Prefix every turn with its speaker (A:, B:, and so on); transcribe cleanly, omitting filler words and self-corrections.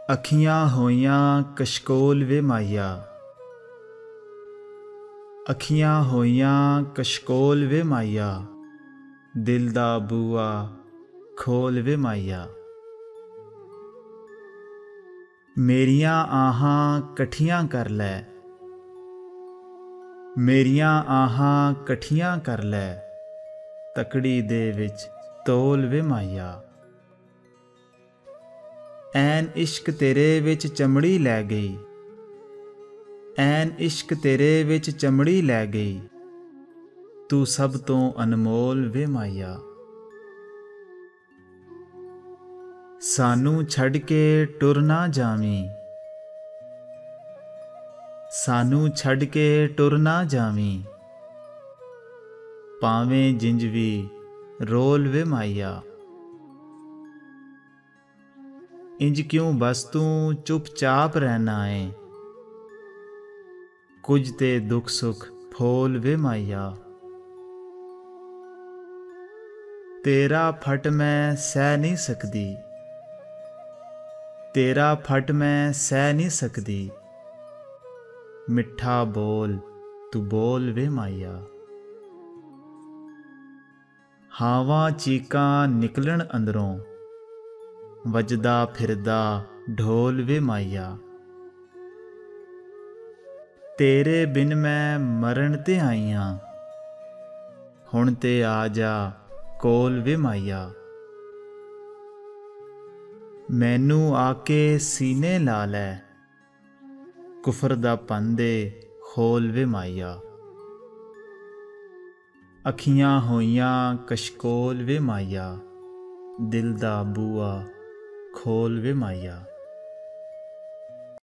A: अखियां होइयां कशकोल वे माहिया, अखियां होइयां कशकोल वे माहिया, दिल दा बूआ खोल वे माहिया। मेरियां आहां कठियां कर लै, मेरियां आहां कठियां कर लै, तकड़ी दे विच तोल वे माहिया। ऐन इश्क तेरे विच चमड़ी लै गई, ऐन इश्क तेरे विच चमड़ी लै गई, तू सब तो अनमोल वे माहिया। सानू छड़ के टुर ना जावीं, सानू छड़ के टुर ना जावीं, पावें जिंज वी रोल वे माहिया। इंज क्यों बस तू चुपचाप रहना है, कुछ ते दुख सुख फोल वे माहिया। तेरा फट मैं सह नहीं सकदी, तेरा फट मैं सह नहीं सकदी, मिठा बोल तू बोल वे माहिया। हावां चीकां निकलन अंदरों, वजदा फिरदा ढोल वे माहिया। तेरे बिन मैं मरण ते आईयां, हुण ते आ जा कोल वे माहिया। मैनू आके सीने ला लै, कुफर दा पंदे खोल वे माहिया। अखियां होइयां कशकोल वे माहिया, दिल दा बूआ खोल वे माहिया।